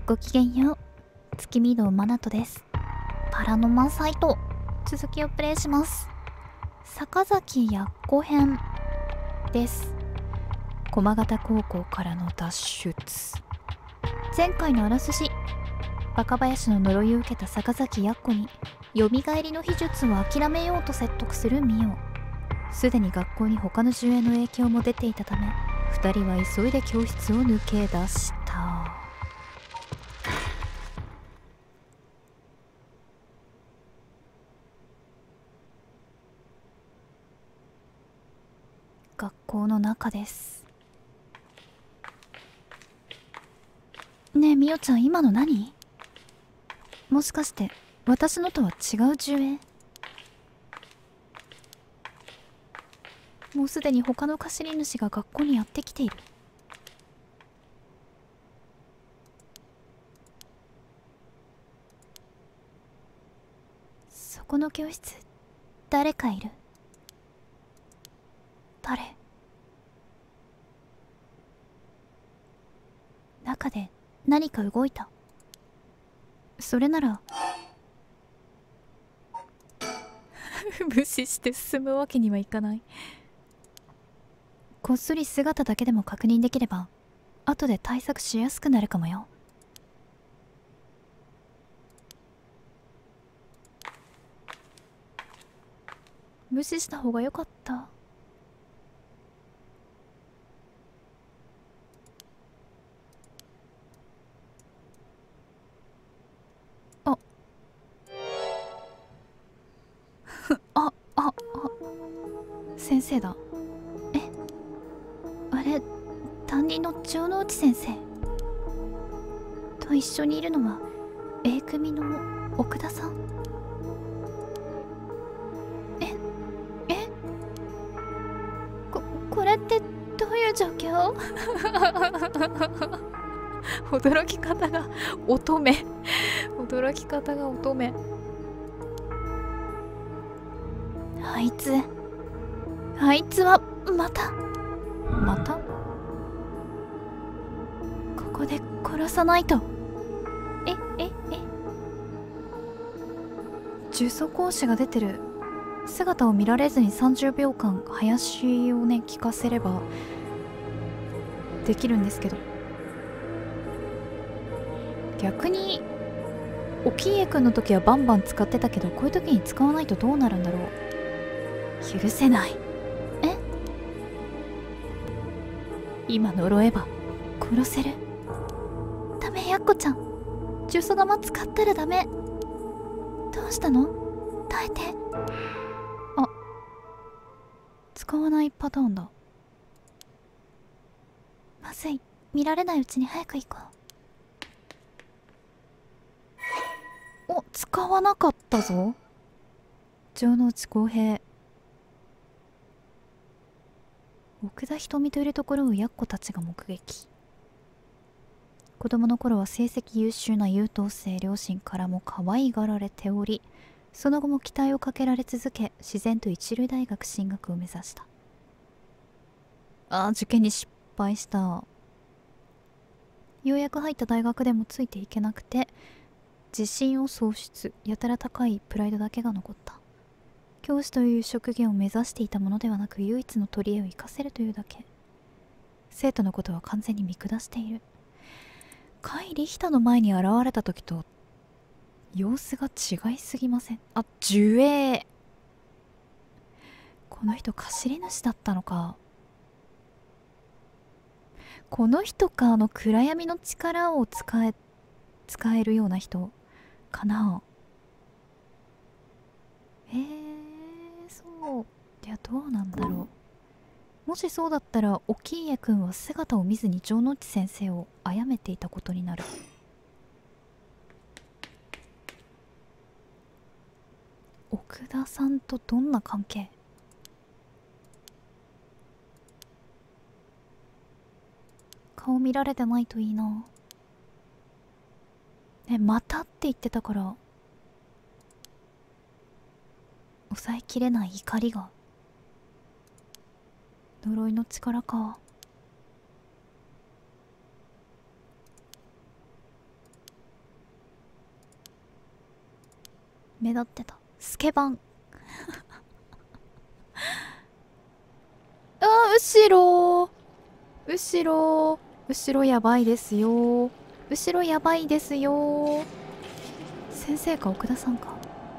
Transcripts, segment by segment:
ごきげんよう。月見堂マナトです。パラノマサイト、続きをプレイします。坂崎やっこ編です。駒形高校からの脱出。前回のあらすじ、若林の呪いを受けた坂崎やっこに蘇りの秘術を諦めようと説得するミオ。すでに学校に他の呪霊の影響も出ていたため、2人は急いで教室を抜け出した。学校の中です。ねえみおちゃん、今の何？もしかして私のとは違う呪霊？もうすでに他の貸し主が学校にやってきている。そこの教室、誰かいる？誰？中で何か動いた。それなら無視して進むわけにはいかない。こっそり姿だけでも確認できれば後で対策しやすくなるかもよ。無視した方が良かった。ああ先生だ。え、あれ担任の城之内先生と一緒にいるのは A 組の奥田さん？これってどういう状況？驚き方が乙女。驚き方が乙女。あいつはまたここで殺さないと。呪詛講師が出てる。姿を見られずに30秒間林をね聞かせればできるんですけど、逆に沖家くんの時はバンバン使ってたけど、こういう時に使わないとどうなるんだろう。許せない。今呪えば殺せる。ダメ、やっこちゃん、呪詛玉使ったらダメ。どうしたの？耐えて。使わないパターンだ。まずい、見られないうちに早く行こう。お、使わなかったぞ。城之内浩平。奥田瞳といるところをやっこたちが目撃。子供の頃は成績優秀な優等生、両親からも可愛がられており、その後も期待をかけられ続け、自然と一流大学進学を目指した。受験に失敗した。ようやく入った大学でもついていけなくて自信を喪失。やたら高いプライドだけが残った。教師という職業を目指していたものではなく、唯一の取り柄を生かせるというだけ。生徒のことは完全に見下している。甲斐リヒタの前に現れた時と様子が違いすぎません？呪霊。この人貸し主だったのか。この人か、暗闇の力を使えるような人かな。そう。いや、どうなんだろう。もしそうだったら沖家くんは姿を見ずに城之内先生を殺めていたことになる。奥田さんとどんな関係？顔見られてないといいな。またって言ってたから抑えきれない怒りが。呪いの力か。 目立ってた。スケバン。あー、後ろ後ろ後ろやばいですよ。後ろやばいですよ。先生か奥田さんか。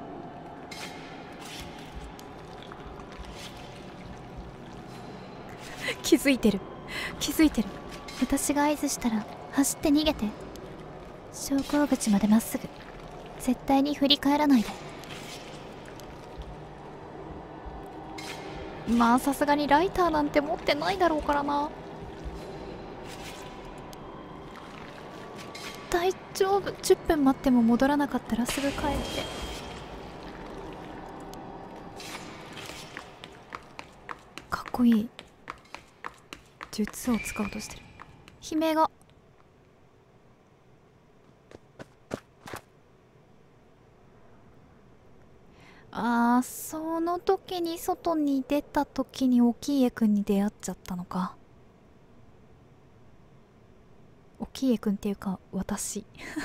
気づいてる、気づいてる。私が合図したら走って逃げて。昇降口までまっすぐ。絶対に振り返らないで。まあさすがにライターなんて持ってないだろうからな。大丈夫。10分待っても戻らなかったらすぐ帰って。かっこいい。術を使おうとしてる。悲鳴が。その時に外に出た時に沖江くんに出会っちゃったのか。沖江くんっていうか私。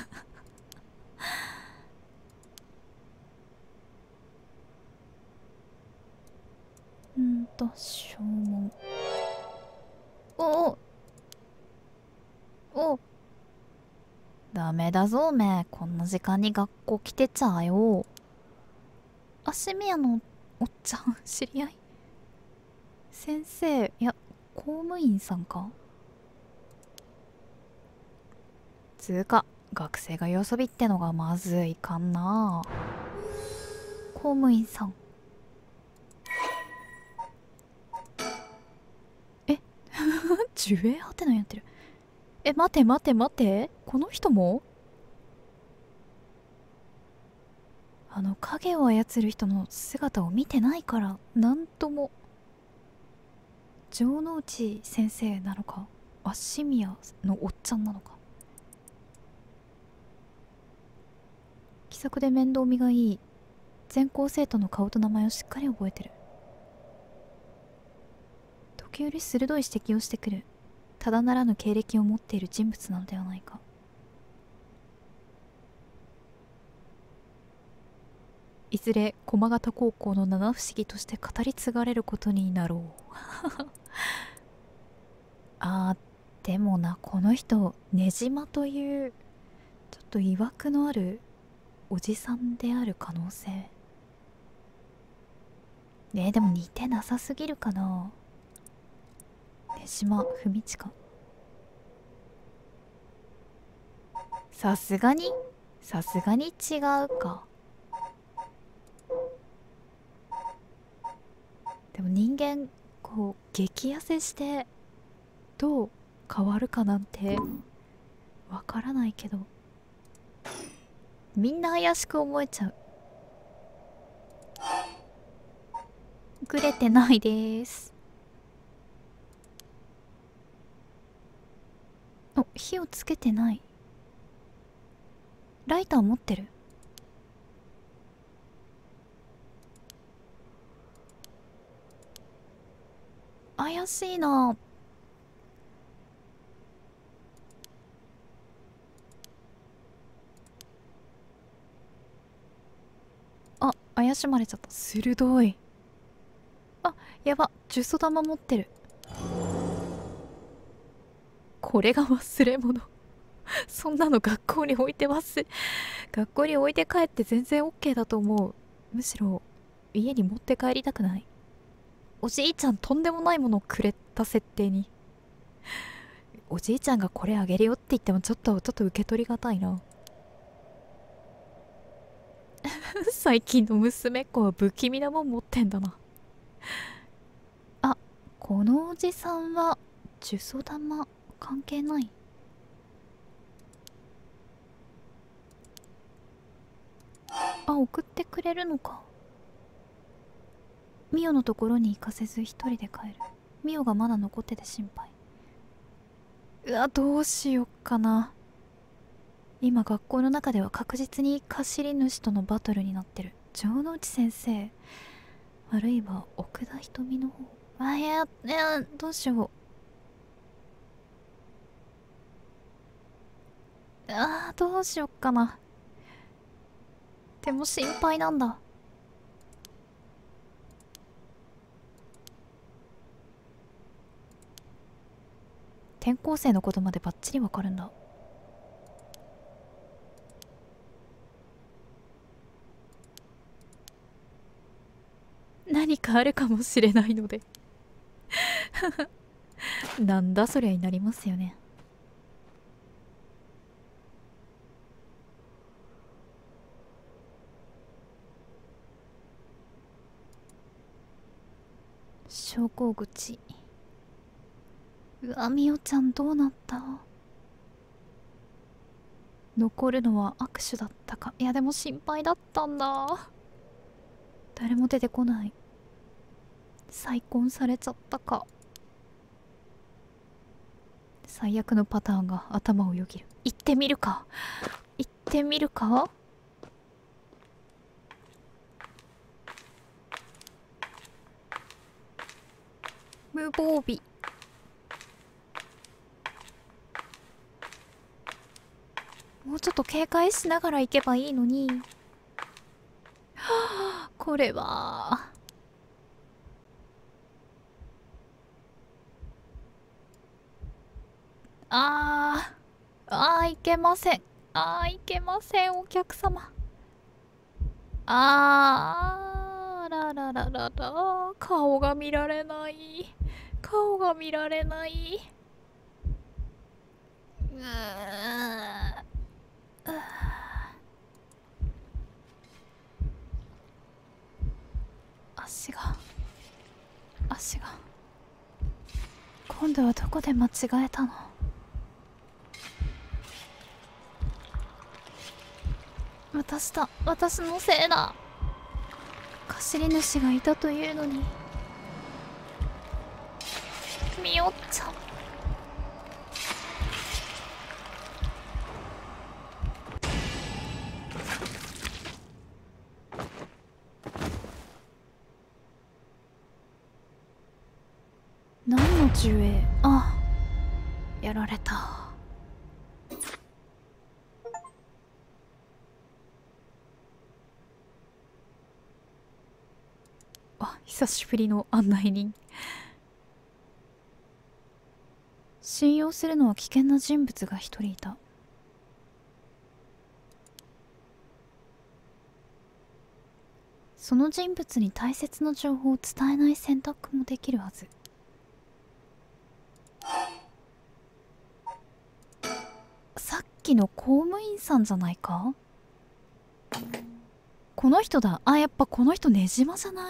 正門。おおダメだぞおめえ、こんな時間に学校来てちゃあよ。足宮のおっちゃん知り合い？先生、いや公務員さんか。つうか学生が夜遊びってのがまずいかんな。公務員さん。え樹影はてなやってる。待て待て待て、この人も。影を操る人の姿を見てないからなんとも。城之内先生なのか、足宮のおっちゃんなのか。気さくで面倒見がいい。全校生徒の顔と名前をしっかり覚えてる。時折鋭い指摘をしてくる。ただならぬ経歴を持っている人物なのではないか。いずれ駒形高校の七不思議として語り継がれることになろう。でもな、この人ねじまというちょっといわくのあるおじさんである可能性。でも似てなさすぎるかな。ねじま文近。さすがに違うか。でも人間こう激痩せしてどう変わるかなんてわからないけど、みんな怪しく思えちゃう。グレてないです。火をつけてない。ライター持ってる。怪しいな。怪しまれちゃった。鋭い。やば、呪詛玉持ってる。これが忘れ物。そんなの学校に置いて学校に置いて帰って全然 OK だと思う。むしろ家に持って帰りたくない。おじいちゃんとんでもないものをくれた設定に。おじいちゃんがこれあげるよって言ってもちょっと受け取りがたいな。最近の娘っ子は不気味なもん持ってんだな。このおじさんは呪詛玉関係ない。送ってくれるのか。ミオのところに行かせず一人で帰る。ミオがまだ残ってて心配。どうしよっかな。今学校の中では確実に貸し主とのバトルになってる。城之内先生、あるいは奥田瞳の方。どうしよう。どうしよっかな。 でも心配なんだ。転校生のことまでバッチリわかるんだ。何かあるかもしれないのでなんだそりゃになりますよね。昇降口。うわ、みおちゃんどうなった？残るのは握手だったか。いやでも心配だったんだ。誰も出てこない。再婚されちゃったか。最悪のパターンが頭をよぎる。行ってみるか。行ってみるか。無防備。もうちょっと警戒しながら行けばいいのに。はあ、これはいけません。いけません、お客様。ららららら、顔が見られない。顔が見られない。うー足が今度はどこで間違えたの？私のせいだ。貸し主がいたというのに。みおちゃん。何の呪霊？やられた。久しぶりの案内人。信用するのは危険な人物が一人いた。その人物に大切な情報を伝えない選択もできるはず。さっきの公務員さんじゃないか？この人だ。やっぱこの人ねじまじゃない？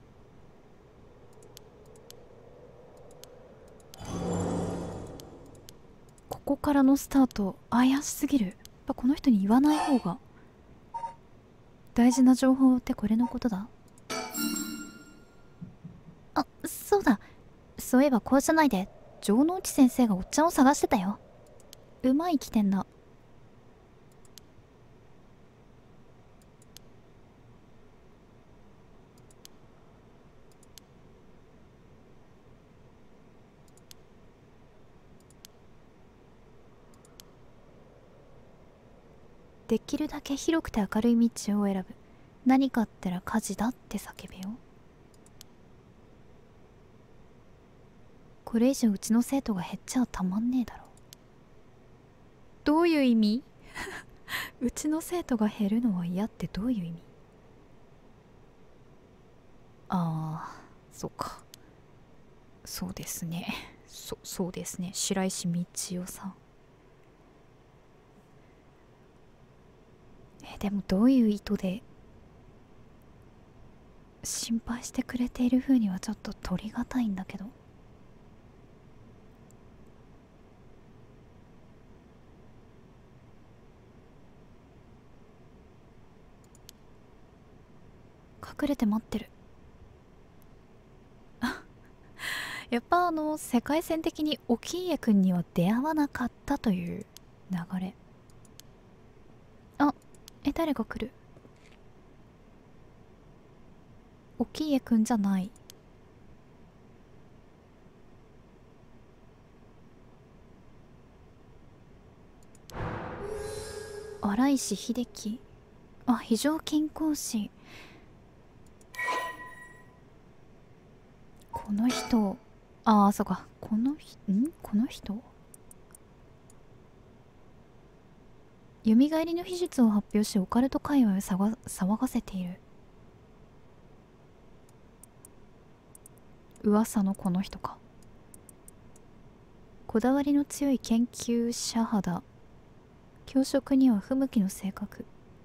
ここからのスタート怪しすぎる。やっぱこの人に言わない方が。大事な情報ってこれのことだ。そうだ。そういえば校舎内で城之内先生がおっちゃんを探してたよ。うまい起点だ。できるだけ広くて明るい道を選ぶ。何かあったら火事だって叫べよ。これ以上うちの生徒が減っちゃたまんねえだろ。どういう意味？うちの生徒が減るのは嫌ってどういう意味？そうか。そうですね。そうですね。白石道夫さん。でもどういう意図で心配してくれている風にはちょっと取り難いんだけど。隠れて待ってる。やっぱ世界線的に沖家くんには出会わなかったという流れ。誰が来る？沖家くんじゃない。荒石秀樹。 あ、非常勤講師。この人、ああ、そうか。この人蘇りの秘術を発表しオカルト界隈を騒がせている。噂のこの人か。こだわりの強い研究者肌。教職には不向きの性格。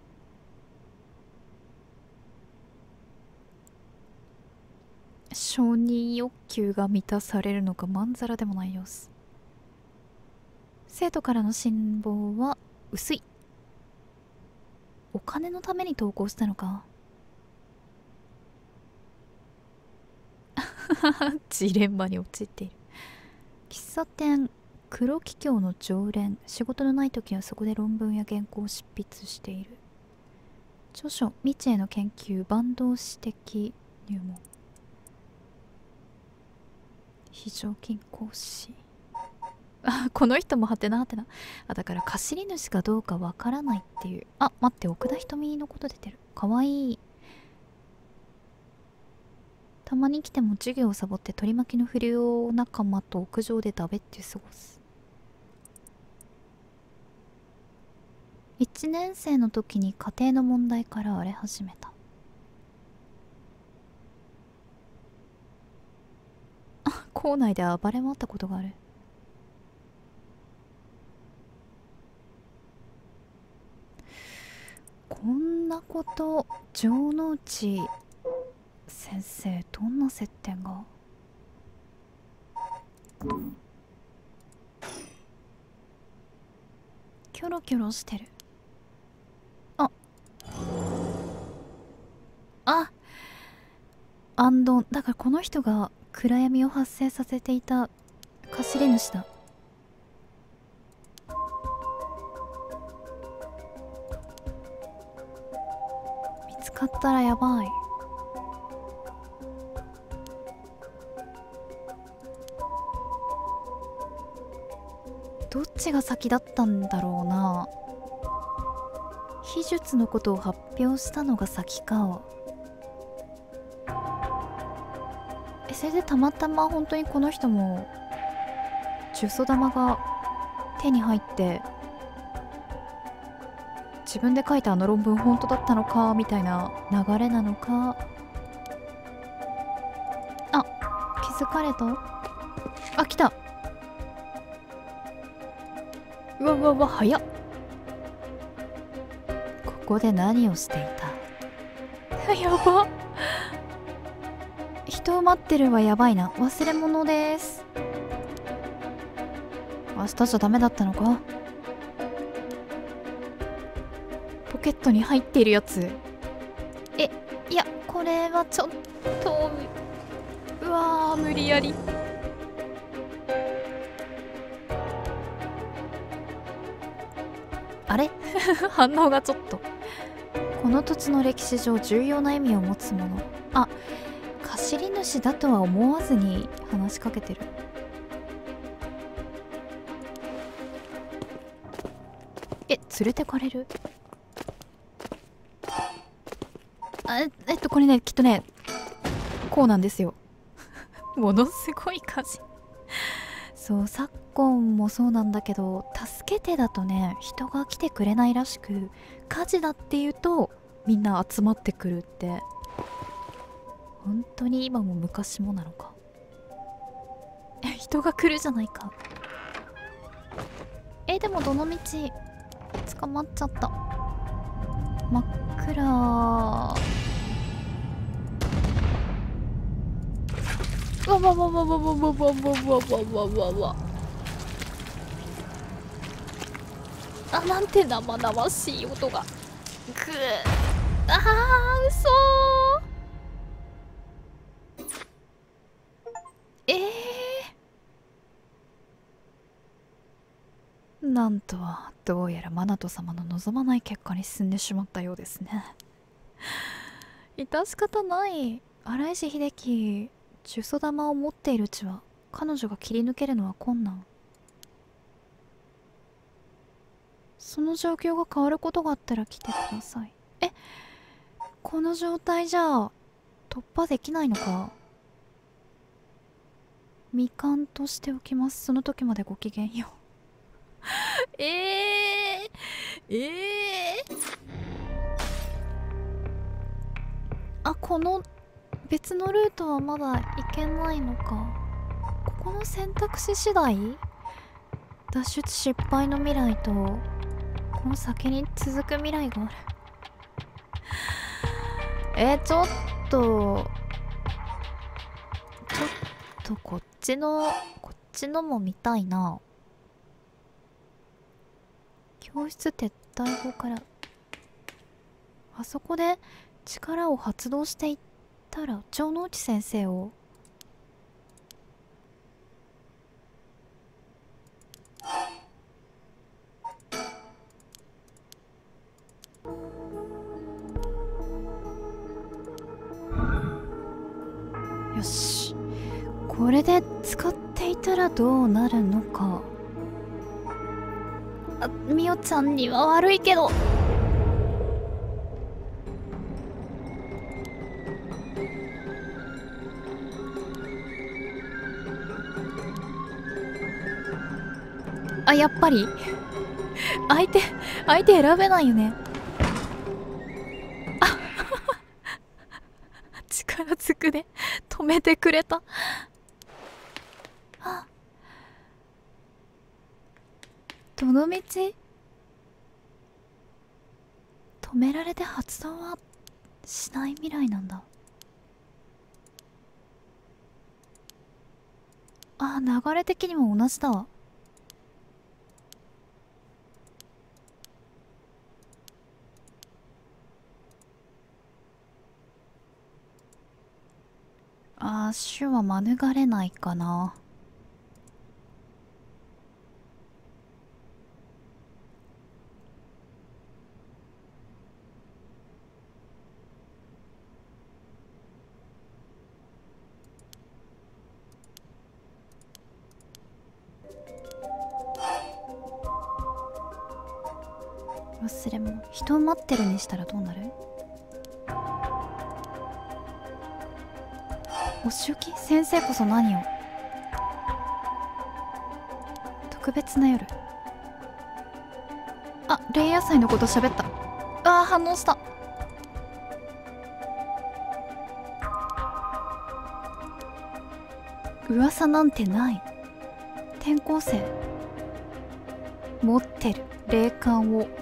承認欲求が満たされるのかまんざらでもない様子。生徒からの信望は薄い。お金のために投稿したのか。ジレンマに陥っている。喫茶店黒桔梗の常連。仕事のない時はそこで論文や原稿を執筆している。著書未知への研究。万動詞的入門。非常勤講師。あ、この人もはてなはてな。あ、だから貸し主かどうかわからないっていう。あ、待って、奥田ひとみのこと出てる。かわいい。たまに来ても授業をサボって取り巻きの不良仲間と屋上でだべって過ごす。1年生の時に家庭の問題から荒れ始めた。あ、校内で暴れ回ったことがある。こんなこと。城之内先生、どんな接点が。キョロキョロしてる。だからこの人が暗闇を発生させていた貸し主だ。見つかったらやばい。どっちが先だったんだろうな。秘術のことを発表したのが先か。それでたまたま本当にこの人も呪詛玉が手に入って自分で書いたあの論文本当だったのかみたいな流れなのか。あ、気づかれた。あ、来た。うわうわうわ、早っ。ここで何をしていた。やばっ。人を待ってるはやばいな。忘れ物です。明日じゃダメだったのか。ポケットに入っているやつ。いや、これはちょっと。うわー、無理やり。あれ反応がちょっと。この土地の歴史上重要な意味を持つもの。あ、貸し主だとは思わずに話しかけてる。連れてかれる。これね、きっとねこうなんですよ。ものすごい火事。そう、昨今もそうなんだけど、助けてだとね人が来てくれないらしく、火事だっていうとみんな集まってくるって。本当に今も昔もなのか。人が来るじゃないか。でもどの道捕まっちゃった。真っ暗。わわわわわわわわわわわわ。あ、なんて生々しい音が。ぐー。あー、嘘なんとは、どうやらマナト様の望まない結果に進んでしまったようですね。致し方ない。荒石秀樹、呪詛玉を持っているうちは彼女が切り抜けるのは困難。その状況が変わることがあったら来てください。 この状態じゃ突破できないのか。未完としておきます。その時までごきげんよう。あ、この別のルートはまだ行けないのか。ここの選択肢次第、脱出失敗の未来とこの先に続く未来がある。ちょっとこっちのも見たいな。教室撤退後からあそこで力を発動していったら城之内先生をよし、これで使っていたらどうなるのか。あ、みおちゃんには悪いけど。あ、やっぱり相手選べないよね。あ力ずくで止めてくれた。あ、どのみち止められて発動はしない未来なんだ。あ、流れ的にも同じだわ。死は免れないかな。忘れ物。人を待ってるにしたらどうなる？お仕置き？先生こそ何を？特別な夜。あ、霊野菜のこと喋った。反応した。噂なんてない。転校生持ってる霊感を。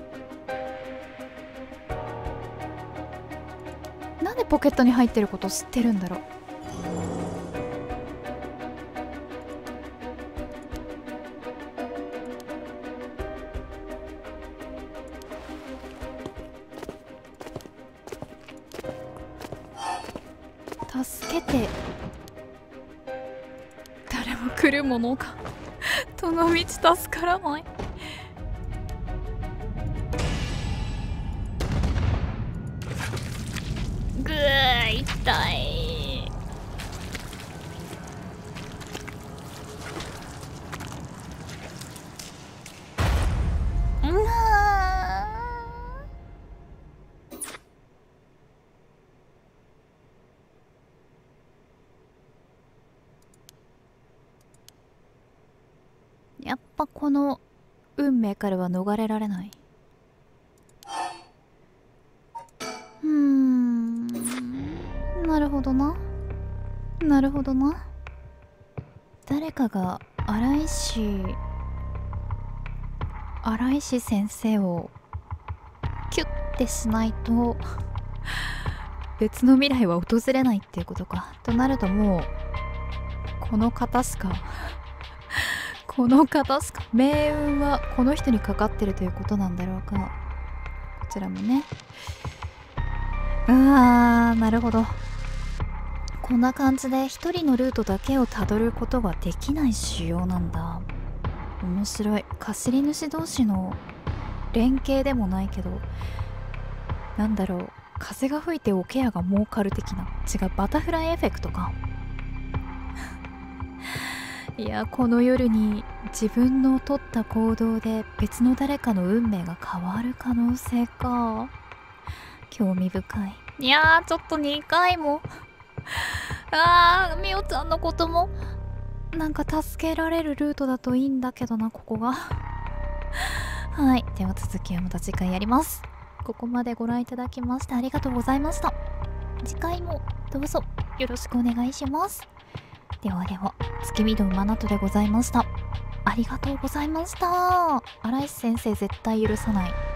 なんでポケットに入ってること知ってるんだろう。助けて。誰も来るものか。どのみち助からない。ぐー、痛い。やっぱこの運命からは逃れられない。なるほどな。なるほどな。誰かが荒石先生をキュッてしないと別の未来は訪れないっていうことか。となるともうこの方しか命運はこの人にかかってるということなんだろうか。こちらもね。なるほど。こんな感じで一人のルートだけをたどることができない仕様なんだ。面白い。貸り主同士の連携でもないけど、なんだろう、風が吹いておケアが儲かる的な。違う、バタフライエフェクトか。いや、この夜に自分の取った行動で別の誰かの運命が変わる可能性か。興味深い。 いやー、ちょっと2回もみおちゃんのこともなんか助けられるルートだといいんだけどな、ここがはい、では続きはまた次回やります。ここまでご覧いただきましてありがとうございました。次回もどうぞよろしくお願いします。ではでは、月見堂マナトでございました。ありがとうございました。荒石先生絶対許さない。